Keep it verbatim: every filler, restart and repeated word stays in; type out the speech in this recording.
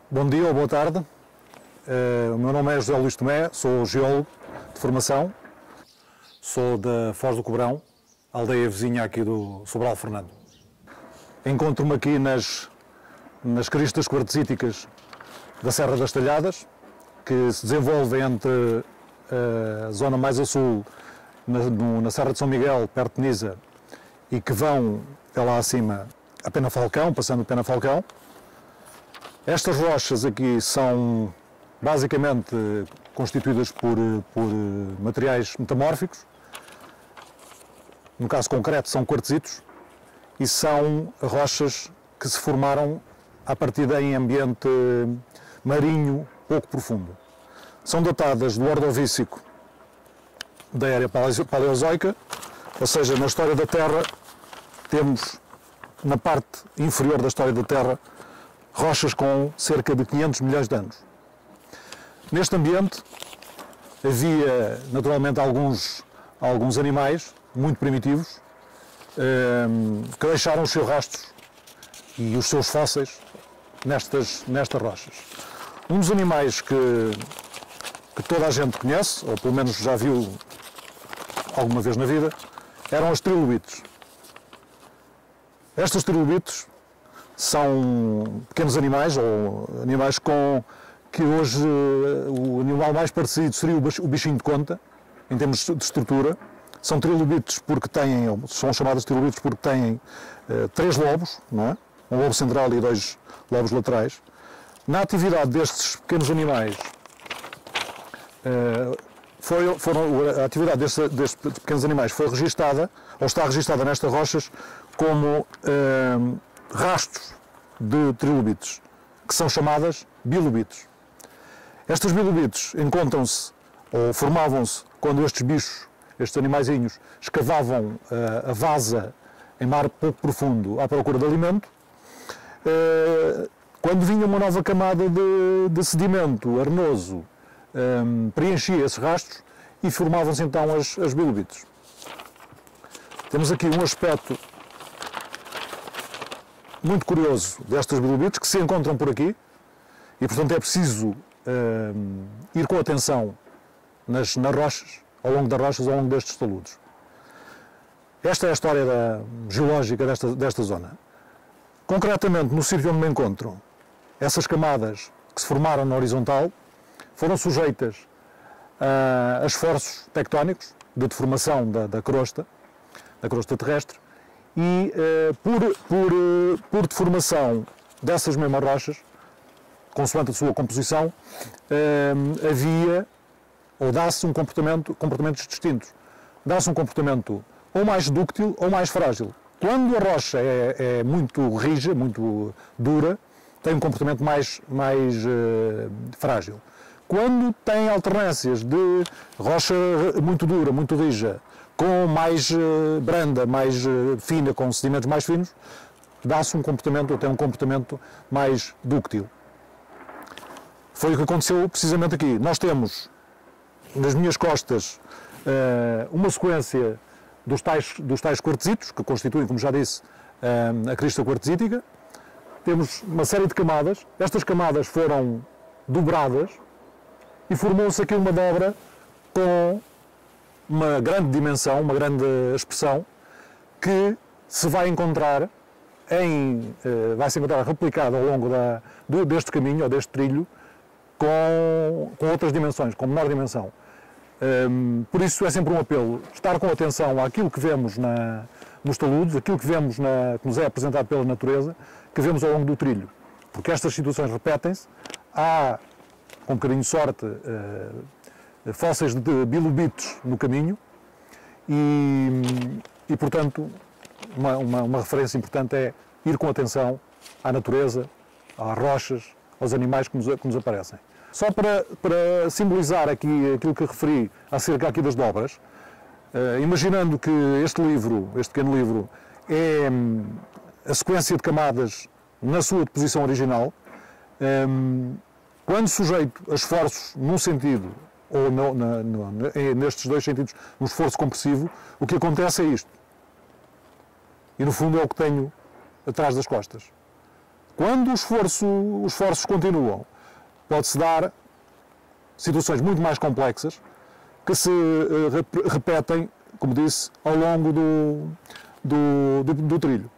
Bom dia ou boa tarde, uh, o meu nome é José Luís Tomé, sou geólogo de formação, sou da Foz do Cobrão, aldeia vizinha aqui do Sobral Fernando. Encontro-me aqui nas, nas cristas quartzíticas da Serra das Talhadas, que se desenvolve entre uh, a zona mais a sul, na, no, na Serra de São Miguel, perto de Nisa, e que vão até lá acima a Pena Falcão, passando a Pena Falcão. Estas rochas aqui são basicamente constituídas por, por materiais metamórficos, no caso concreto são quartzitos, e são rochas que se formaram a partir de em ambiente marinho pouco profundo. São datadas do Ordovícico da era paleozoica, ou seja, na história da Terra temos na parte inferior da história da Terra rochas com cerca de quinhentos milhões de anos. Neste ambiente havia naturalmente alguns, alguns animais muito primitivos um, que deixaram os seus rastros e os seus fósseis nestas, nestas rochas. Um dos animais que, que toda a gente conhece, ou pelo menos já viu alguma vez na vida, eram os trilobites. Estes trilobites são pequenos animais, ou animais com que hoje o animal mais parecido seria o bichinho de conta, em termos de estrutura. São trilobites porque têm, são chamados trilobites porque têm uh, três lobos, não é? Um lobo central e dois lobos laterais. Na atividade destes pequenos animais, uh, foi, foram, a atividade destes, destes pequenos animais foi registada, ou está registada nestas rochas, como uh, rastros de trilobites, que são chamadas bilobites. Estes bilobites encontram-se, ou formavam-se, quando estes bichos, estes animaizinhos, escavavam uh, a vasa em mar pouco profundo à procura de alimento. Uh, quando vinha uma nova camada de, de sedimento arenoso, um, preenchia esses rastros e formavam-se então as, as bilobites. Temos aqui um aspecto muito curioso destas bilobites que se encontram por aqui e, portanto, é preciso uh, ir com atenção nas, nas rochas, ao longo das rochas, ao longo destes taludes. Esta é a história da, geológica desta, desta zona. Concretamente, no sítio onde me encontro, essas camadas que se formaram na horizontal foram sujeitas a, a esforços tectónicos de deformação da, da crosta, da crosta terrestre, e uh, por, por, uh, por deformação dessas mesmas rochas, consoante a sua composição, uh, havia, ou dá-se um comportamento, comportamentos distintos. Dá-se um comportamento ou mais dúctil ou mais frágil. Quando a rocha é, é muito rija, muito dura, tem um comportamento mais, mais uh, frágil. Quando tem alternâncias de rocha muito dura, muito rija, com mais uh, branda, mais uh, fina, com sedimentos mais finos, dá-se um comportamento, ou tem um comportamento mais dúctil. Foi o que aconteceu precisamente aqui. Nós temos, nas minhas costas, uh, uma sequência dos tais, dos tais quartzitos, que constituem, como já disse, uh, a crista quartzítica. Temos uma série de camadas. Estas camadas foram dobradas e formou-se aqui uma dobra com uma grande dimensão, uma grande expressão, que se vai encontrar, em, vai se encontrar replicada ao longo da, deste caminho, ou deste trilho, com, com outras dimensões, com menor dimensão. Um, por isso é sempre um apelo, estar com atenção àquilo que vemos na, nos taludes, aquilo que vemos, na, que nos é apresentado pela natureza, que vemos ao longo do trilho, porque estas situações repetem-se. Há, com um bocadinho de sorte, uh, fósseis de bilobites no caminho e, e portanto, uma, uma, uma referência importante é ir com atenção à natureza, às rochas, aos animais que nos, que nos aparecem. Só para, para simbolizar aqui aquilo que referi acerca aqui das dobras, uh, imaginando que este livro, este pequeno livro, é um, a sequência de camadas na sua posição original, um, quando sujeito a esforços num sentido ou no, na, no, nestes dois sentidos, no esforço compressivo, o que acontece é isto. E no fundo é o que tenho atrás das costas. Quando o esforço, os esforços continuam, pode-se dar situações muito mais complexas que se uh, repetem, como disse, ao longo do, do, do, do trilho.